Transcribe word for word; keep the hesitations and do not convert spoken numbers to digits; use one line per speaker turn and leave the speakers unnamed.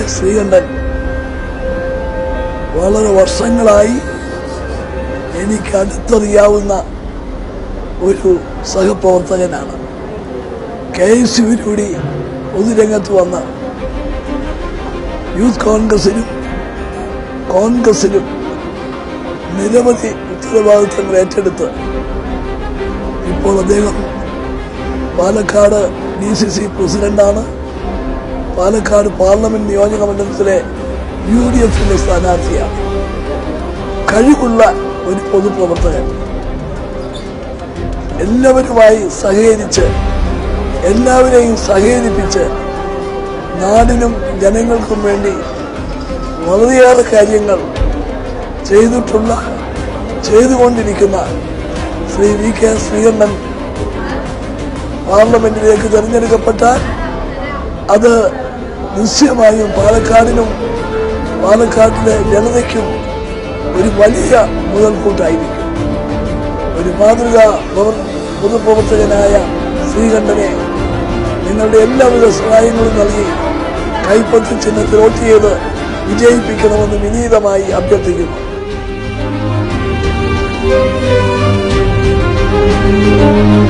ശ്രീകണ്ഠൻ വളരെ വർഷങ്ങളായി എനിക്ക് അടുത്തറിയാവുന്ന ഒരു സഹപ്രവർത്തകനാണ്. കെ എസ് യുവിലൂടെ പൊതുരംഗത്ത് വന്ന യൂത്ത് കോൺഗ്രസിലും കോൺഗ്രസിലും നിരവധി ഉത്തരവാദിത്തങ്ങൾ ഏറ്റെടുത്ത് ഇപ്പോൾ അദ്ദേഹം പാലക്കാട് ഡി സി സി പ്രസിഡന്റാണ്. പാലക്കാട് പാർലമെന്റ് നിയോജക മണ്ഡലത്തിലെ യു ഡി എഫിന്റെ സ്ഥാനാർത്ഥിയാണ്. കഴിവുള്ള ഒരു പൊതുപ്രവർത്തകൻ. എല്ലാവരുമായി സഹകരിച്ച് എല്ലാവരെയും സഹകരിപ്പിച്ച് നാടിനും ജനങ്ങൾക്കും വേണ്ടി വളരെയേറെ കാര്യങ്ങൾ ചെയ്തിട്ടുള്ള ചെയ്തുകൊണ്ടിരിക്കുന്ന ശ്രീ വി കെ ശ്രീകണ്ഠൻ പാർലമെന്റിലേക്ക് തെരഞ്ഞെടുക്കപ്പെട്ടാൽ അത് നിശ്ചയമായും പാലക്കാടിനും പാലക്കാട്ടിലെ ജനതയ്ക്കും ഒരു വലിയ മുതൽക്കൂട്ടായിരിക്കും. ഒരു മാതൃകാ പൊതുപ്രവർത്തകനായ ശ്രീകണ്ഠനെ നിങ്ങളുടെ എല്ലാവിധ സഹായങ്ങളും നൽകി കൈപ്പത്തി ചിഹ്നത്തിൽ വോട്ട് ചെയ്ത് വിജയിപ്പിക്കണമെന്ന് വിനീതമായി അഭ്യർത്ഥിക്കുന്നു.